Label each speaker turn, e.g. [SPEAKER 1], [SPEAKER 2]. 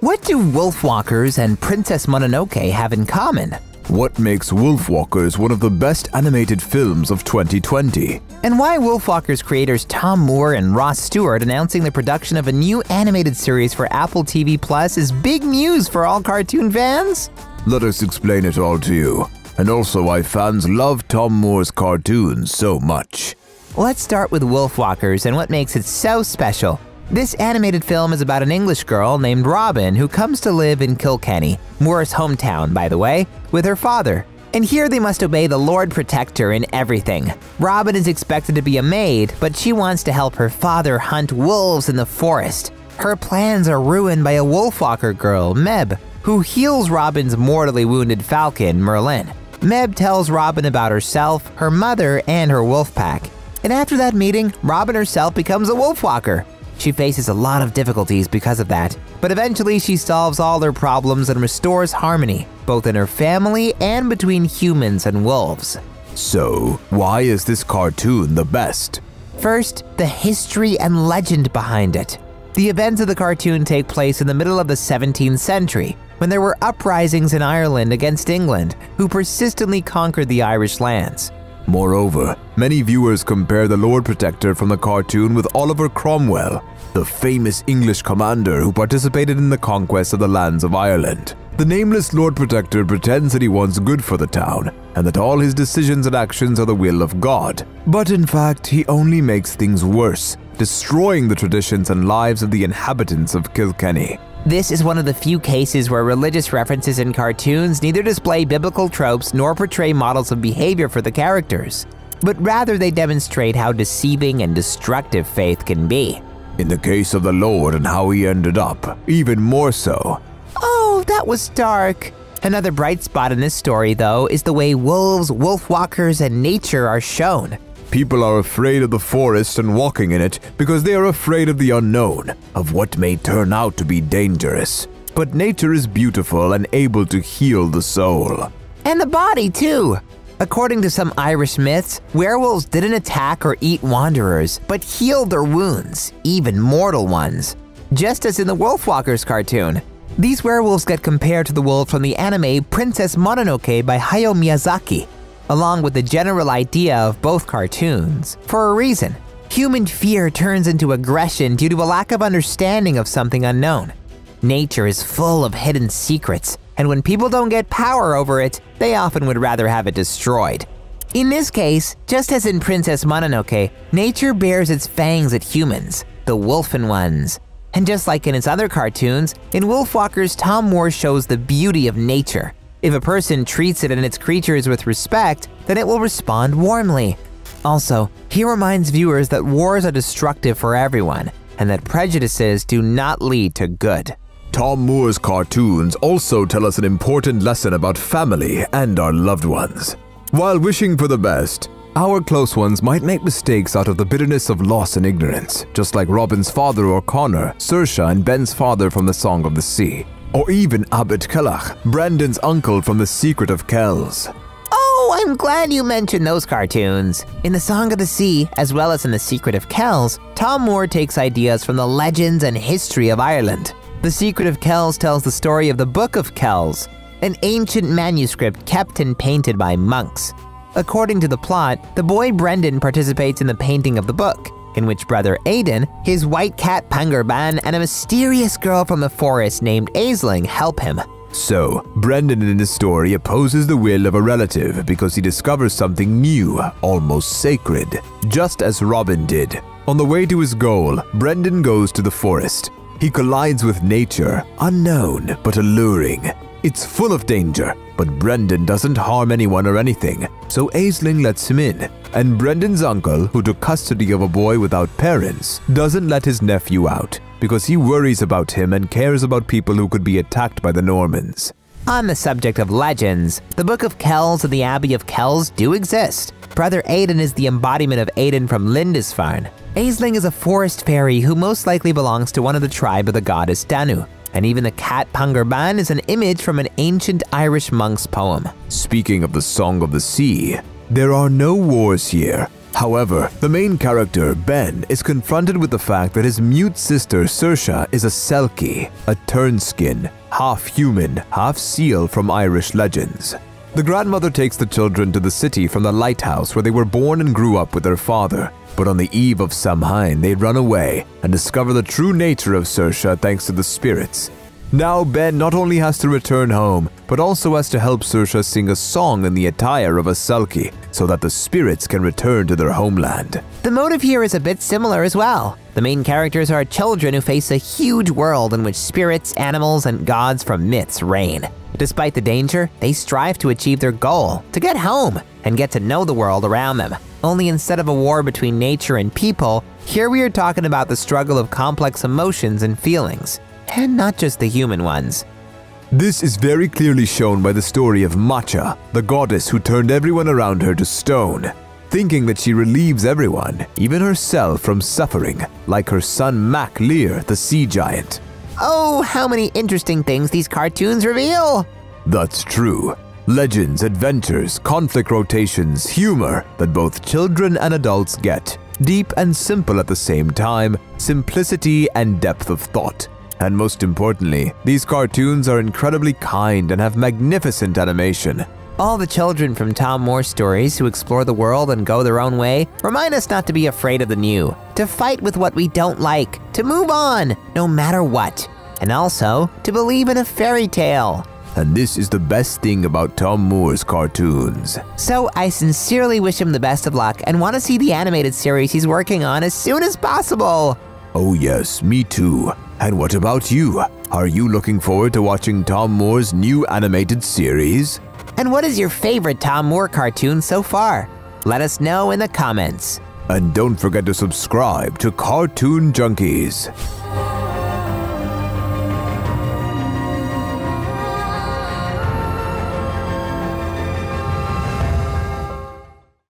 [SPEAKER 1] What do Wolfwalkers and Princess Mononoke have in common?
[SPEAKER 2] What makes Wolfwalkers one of the best animated films of 2020?
[SPEAKER 1] And why Wolfwalkers creators Tomm Moore and Ross Stewart announcing the production of a new animated series for Apple TV Plus is big news for all cartoon fans?
[SPEAKER 2] Let us explain it all to you. And also why fans love Tomm Moore's cartoons so much.
[SPEAKER 1] Let's start with Wolfwalkers and what makes it so special. This animated film is about an English girl named Robin who comes to live in Kilkenny, Moore's hometown by the way, with her father. And here they must obey the Lord Protector in everything. Robin is expected to be a maid, but she wants to help her father hunt wolves in the forest. Her plans are ruined by a Wolfwalker girl, Meb, who heals Robin's mortally wounded falcon, Merlin. Meb tells Robin about herself, her mother, and her wolf pack. And after that meeting, Robin herself becomes a Wolfwalker. She faces a lot of difficulties because of that, but eventually she solves all their problems and restores harmony, both in her family and between humans and wolves.
[SPEAKER 2] So, why is this cartoon the best?
[SPEAKER 1] First, the history and legend behind it. The events of the cartoon take place in the middle of the 17th century, when there were uprisings in Ireland against England, who persistently conquered the Irish lands.
[SPEAKER 2] Moreover, many viewers compare the Lord Protector from the cartoon with Oliver Cromwell, the famous English commander who participated in the conquest of the lands of Ireland. The nameless Lord Protector pretends that he wants good for the town, and that all his decisions and actions are the will of God. But in fact, he only makes things worse, destroying the traditions and lives of the inhabitants of Kilkenny.
[SPEAKER 1] This is one of the few cases where religious references in cartoons neither display biblical tropes nor portray models of behavior for the characters, but rather they demonstrate how deceiving and destructive faith can be.
[SPEAKER 2] In the case of the Lord and how he ended up, even more so.
[SPEAKER 1] Oh, that was dark. Another bright spot in this story, though, is the way wolves, wolfwalkers, and nature are shown.
[SPEAKER 2] People are afraid of the forest and walking in it because they are afraid of the unknown, of what may turn out to be dangerous. But nature is beautiful and able to heal the soul.
[SPEAKER 1] And the body, too. According to some Irish myths, werewolves didn't attack or eat wanderers, but healed their wounds, even mortal ones. Just as in the Wolfwalkers cartoon. These werewolves get compared to the wolves from the anime Princess Mononoke by Hayao Miyazaki, along with the general idea of both cartoons, for a reason. Human fear turns into aggression due to a lack of understanding of something unknown. Nature is full of hidden secrets, and when people don't get power over it, they often would rather have it destroyed. In this case, just as in Princess Mononoke, nature bears its fangs at humans, the wolfen ones. And just like in its other cartoons, in Wolfwalkers, Tomm Moore shows the beauty of nature. If a person treats it and its creatures with respect, then it will respond warmly. Also, he reminds viewers that wars are destructive for everyone, and that prejudices do not lead to good.
[SPEAKER 2] Tomm Moore's cartoons also tell us an important lesson about family and our loved ones. While wishing for the best, our close ones might make mistakes out of the bitterness of loss and ignorance, just like Robin's father O'Connor, Saoirse and Ben's father from The Song of the Sea. Or even Abbot Kellach, Brendan's uncle from The Secret of Kells.
[SPEAKER 1] Oh, I'm glad you mentioned those cartoons. In The Song of the Sea, as well as in The Secret of Kells, Tomm Moore takes ideas from the legends and history of Ireland. The Secret of Kells tells the story of the Book of Kells, an ancient manuscript kept and painted by monks. According to the plot, the boy Brendan participates in the painting of the book, in which brother Aidan, his white cat Pangerban, and a mysterious girl from the forest named Aisling help him.
[SPEAKER 2] So, Brendan in his story opposes the will of a relative because he discovers something new, almost sacred, just as Robin did. On the way to his goal, Brendan goes to the forest. He collides with nature, unknown but alluring. It's full of danger, but Brendan doesn't harm anyone or anything, so Aisling lets him in. And Brendan's uncle, who took custody of a boy without parents, doesn't let his nephew out, because he worries about him and cares about people who could be attacked by the Normans.
[SPEAKER 1] On the subject of legends, the Book of Kells and the Abbey of Kells do exist. Brother Aidan is the embodiment of Aidan from Lindisfarne. Aisling is a forest fairy who most likely belongs to one of the tribe of the goddess Danu. And even the cat Pangerban is an image from an ancient Irish monk's poem.
[SPEAKER 2] Speaking of the Song of the Sea, there are no wars here, However, the main character, Ben, is confronted with the fact that his mute sister, Saoirse, is a Selkie, a turnskin, half-human, half-seal from Irish legends. The grandmother takes the children to the city from the lighthouse where they were born and grew up with their father. But on the eve of Samhain, they run away and discover the true nature of Saoirse thanks to the spirits. Now Ben not only has to return home, but also has to help Saoirse sing a song in the attire of a Selkie so that the spirits can return to their homeland.
[SPEAKER 1] The motive here is a bit similar as well. The main characters are children who face a huge world in which spirits, animals, and gods from myths reign. Despite the danger, they strive to achieve their goal, to get home and get to know the world around them. Only instead of a war between nature and people, here we are talking about the struggle of complex emotions and feelings, and not just the human ones.
[SPEAKER 2] This is very clearly shown by the story of Matcha, the goddess who turned everyone around her to stone, thinking that she relieves everyone, even herself, from suffering, like her son Mac Lear, the sea giant.
[SPEAKER 1] Oh, how many interesting things these cartoons reveal!
[SPEAKER 2] That's true. Legends, adventures, conflict rotations, humor that both children and adults get. Deep and simple at the same time, simplicity and depth of thought. And most importantly, these cartoons are incredibly kind and have magnificent animation.
[SPEAKER 1] All the children from Tomm Moore stories who explore the world and go their own way remind us not to be afraid of the new, to fight with what we don't like, to move on, no matter what, and also to believe in a fairy tale.
[SPEAKER 2] And this is the best thing about Tomm Moore's cartoons.
[SPEAKER 1] So I sincerely wish him the best of luck and want to see the animated series he's working on as soon as possible.
[SPEAKER 2] Oh yes, me too. And what about you? Are you looking forward to watching Tomm Moore's new animated series?
[SPEAKER 1] And what is your favorite Tomm Moore cartoon so far? Let us know in the comments.
[SPEAKER 2] And don't forget to subscribe to Cartoon Junkies.